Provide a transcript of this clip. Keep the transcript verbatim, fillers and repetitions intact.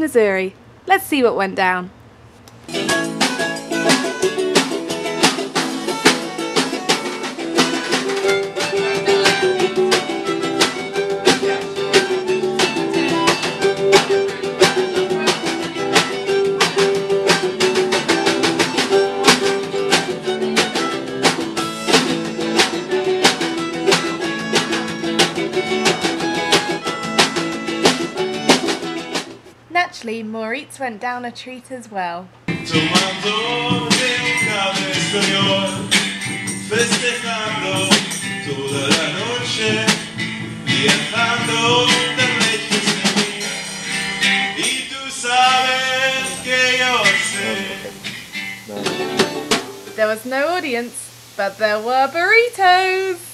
Missouri. Let's see what went down. Naturally, moreeats went down a treat as well. There was no audience, but there were burritos!